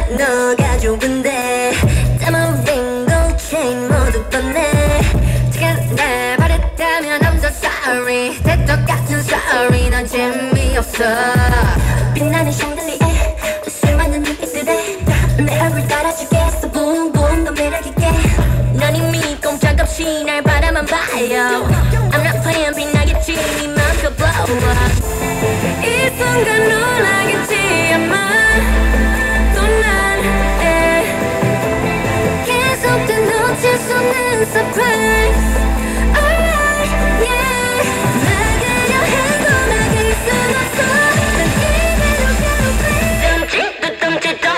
너가 좋은데 따먹은 골chain 모두 떴네 지금 날 버렸다면 I'm so sorry 대떡 같은 sorry 넌 재미없어 빛나는 샹들리에 수많은 눈빛들에 내 얼굴 따라주겠어 boom boom 더 매력있게 넌 이미 꼼짝없이 날 바라만 봐요 I'm not playing 빛나겠지 네 맘껏 blow up 이 순간 놀라겠지 아마 또 난 계속된 놓칠 수 없는 surprise Alright yeah 막으려 해도 막을 순 없어 난 이대로 가도 돼 둠칫둠칫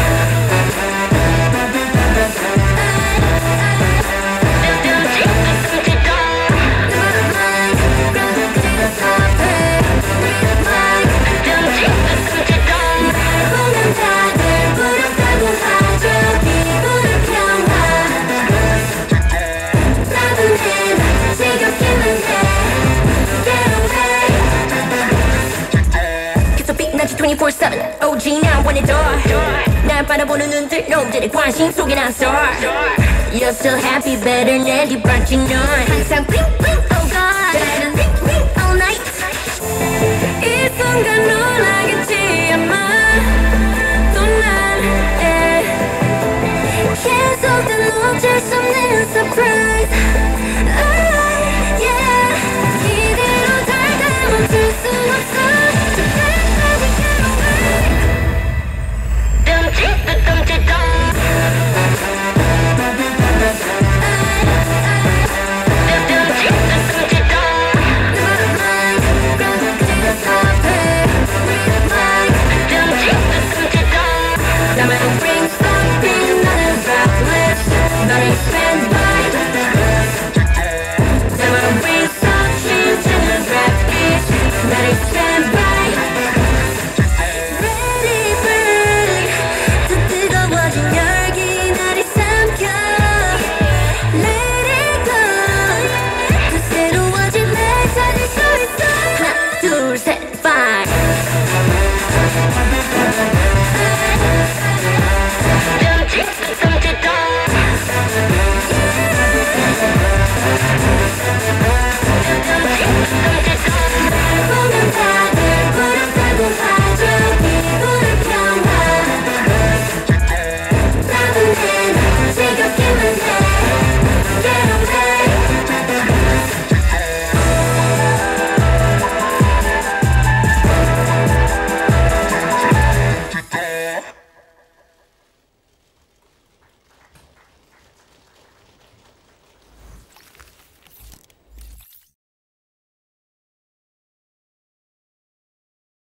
계속 빛나지 24/7 OG now when it's dark 날 바라보는 눈들 놈들의 관심 속에 난 star You're still happy better 내 뒷발치 넌 항상 bling bling oh god 나는 ring ring all night 이 순간 놀라겠지